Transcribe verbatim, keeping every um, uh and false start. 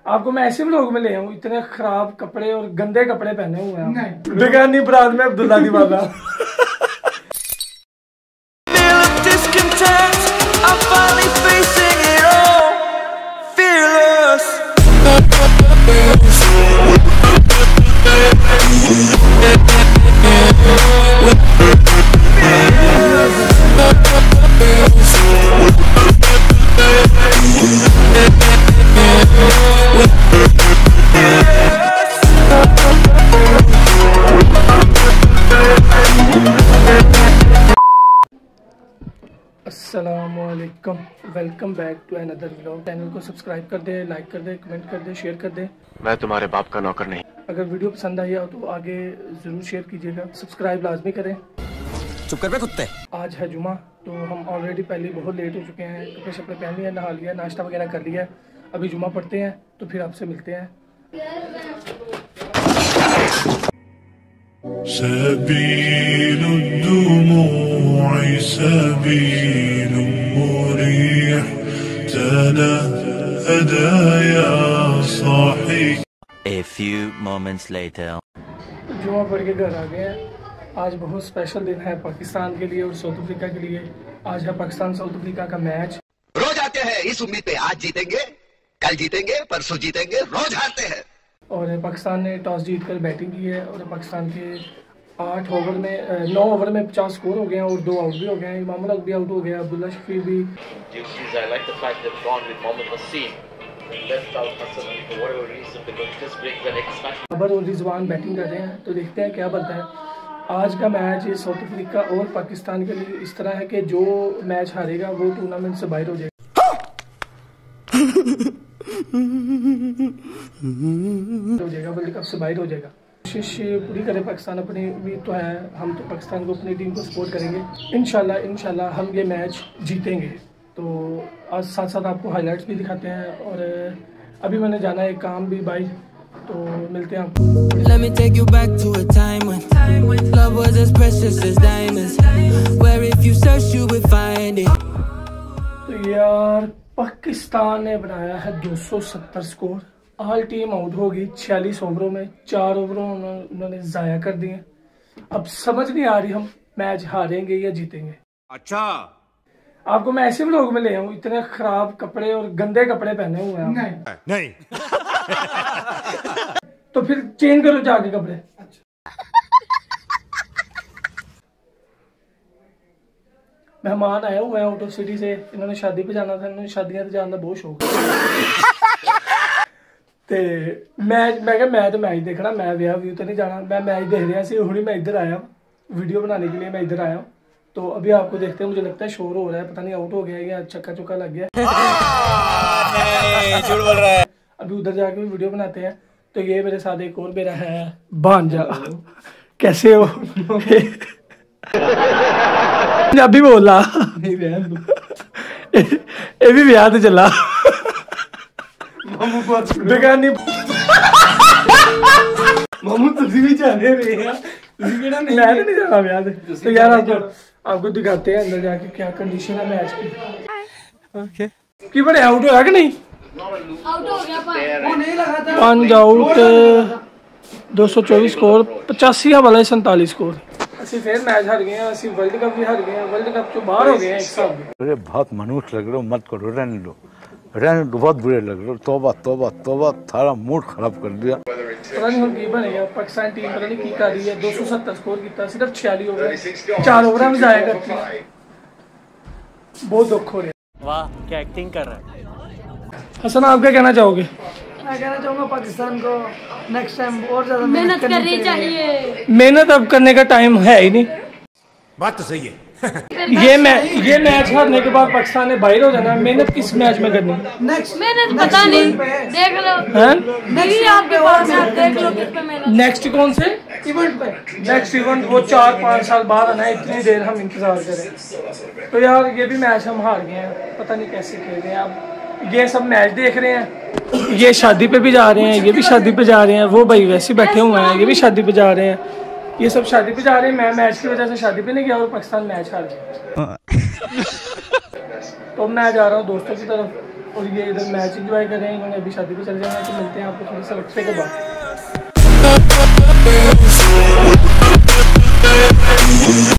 आपको मैं ऐसे व्लॉग में ले आऊं, इतने खराब कपड़े और गंदे कपड़े पहने हुए हैं। बेगानी बरात में अब्दुल्ला दी वाला अस्सलामुअलैकुम, welcome back to another vlog. Channel को सब्सक्राइब कर दे, लाइक कर दे, कमेंट कर दे, शेयर कर दे। मैं तुम्हारे बाप का नौकर नहीं। अगर वीडियो पसंद आई हो तो आगे ज़रूर शेयर कीजिएगा, सब्सक्राइब लाजमी करें। चुप कर बे कुत्ते। आज है जुमा, तो हम ऑलरेडी पहले बहुत लेट हो चुके हैं। कपड़े शपड़े पहन लिया, नहा लिया, नाश्ता वगैरह कर लिया। अभी जुमा पढ़ते हैं तो फिर आपसे मिलते हैं। سبيل الدموع سبيل مريح تنهدى يا صاحي। A few moments later. जुमा पढ़ के घर आ गए हैं। आज बहुत स्पेशल दिन है पाकिस्तान के लिए और साउथ अफ्रीका के लिए। आज है पाकिस्तान साउथ अफ्रीका का मैच। रोज आते हैं इस उम्मीद पे, आज जीतेंगे, कल जीतेंगे, परसों जीतेंगे, रोज हारते हैं। और पाकिस्तान ने टॉस जीत कर बैटिंग की है और पाकिस्तान के आठ ओवर में नौ ओवर में पचास स्कोर हो गए हैं और दो आउट भी हो गए हैं। इमामुल हक भी आउट हो गया, अब्दुल्ला शफी भी। अबर और रिजवान बैटिंग कर रहे हैं, तो देखते हैं क्या बनता है। आज का मैच साउथ अफ्रीका और पाकिस्तान के लिए इस तरह है कि जो मैच हारेगा वो टूर्नामेंट से बाहर हो जाएगा। हो जाएगा वर्ल्ड कप से बाहर हो जाएगा। कोशिश पूरी करे पाकिस्तान, अपनी उम्मीद तो है, हम तो पाकिस्तान को अपनी टीम को सपोर्ट करेंगे। इंशाल्लाह इंशाल्लाह हम ये मैच जीतेंगे। तो आज साथ साथ आपको हाइलाइट्स भी दिखाते हैं और अभी मैंने जाना है काम भी बाई, तो मिलते हैं आपको। Let me take you back to a time when love was as precious as diamonds, where if you search you would find it। तो यार पाकिस्तान ने बनाया है दो सौ सत्तर स्कोर। ऑल टीम आउट होगी छियालीस ओवरों में, चार ओवरों उन्होंने जाया कर दिए। अब समझ नहीं आ रही हम मैच हारेंगे या जीतेंगे। अच्छा, आपको मैं ऐसे व्लॉग में ले आऊं, इतने खराब कपड़े और गंदे कपड़े पहने हुए हैं। नहीं, नहीं। तो फिर चेंज करो जाके कपड़े। मेहमान आए हुए हैं आउट ऑफ सिटी से, इन्होंने शादी पे जाना था, इन्होंने शादियां जाने का बहुत शौक है। ते मैच मैं क्या मैं तो मैच देखना, मैं ब्याह व्यू तो नहीं जाना। मैं मैच देख रहा सी, हुणी मैं इधर आया वीडियो बनाने के लिए, मैं इधर आया। तो अभी आपको देखते हैं, मुझे लगता है शोर हो रहा है, पता नहीं आउट हो गया या चक्का चुक्का लग गया। झूठ बोल रहा है। अभी उधर जाके भी वीडियो बनाते हैं। तो ये मेरे साथ एक और मेरा है भांजा। कैसे हो? पंजाबी बोला ये भी ब्याह ते चला बेगानी मामू तुझी भी जाने रहे हैं, नहीं मैं नहीं जाना ब्याह ते। तो यार आपको आपको दिखाते हैं अंदर जाके क्या कंडीशन है मैच की। ओके की बड़े आउट होया कि नहीं? आउट हो गया, वो नहीं लगा था। पांच आउट, दो सौ चौबीस स्कोर, पचासी वाला सैंतालीस स्कोर। ਅਸੀਂ फिर मैच हार गए हैं, ਅਸੀਂ वर्ल्ड कप भी हार गए हैं, वर्ल्ड कप ਤੋਂ बाहर हो गए हैं एक साल में। अरे बहुत मनुष्य लग रहे हो, मत करो, रहने लो, रहने दो, बहुत बुरे लग रहे हो। तौबा तौबा तौबा, थारा मूड खराब कर दिया। पता नहीं हम की बनेगा, पाकिस्तान टीम पता नहीं की कर रही है। दो सौ सत्तर स्कोर किया, सिर्फ छियालीस ओवर, चार ओवर में जाया करती है। बहुत दुख हो रहा है। वाह क्या एक्टिंग कर रहा है। हसन आप क्या कहना चाहोगे? मैं कहना चाहूँगा पाकिस्तान को नेक्स्ट टाइम और ज्यादा मेहनत करनी चाहिए। मेहनत अब करने का टाइम है ही नहीं। बात तो सही है। ये मै ये मैच हारने के बाद पाकिस्तान ने बाहर हो जाना। मेहनत किस मैच में करनी? नेक्स्ट मेहनत पता नहीं, देख लो नहीं आपके पास है, आप देख लो किस पे मेहनत। नेक्स्ट कौन से इवेंट पे? नेक्स्ट इवेंट वो चार पाँच साल बाद आना है, इतनी देर हम इंतजार करें। तो यार ये भी मैच हम हार गए हैं, पता नहीं कैसे खेल रहे हैं। अब ये सब मैच देख रहे हैं, ये शादी पे भी जा रहे हैं, ये भी शादी पे जा रहे हैं, वो भाई वैसे बैठे हुए हैं, ये भी शादी पे जा रहे हैं, ये सब शादी पे जा रहे हैं। मैं मैच की वजह से शादी पे नहीं गया और पाकिस्तान मैच हार गया। तो मैं जा रहा हूँ दोस्तों की तरफ। और ये इधर मैच इंजॉय कर रहे हैं। इन्होंने अभी शादी पे चले जाना है, तो मिलते हैं आपको थोड़ी सा वक्फे के बाद।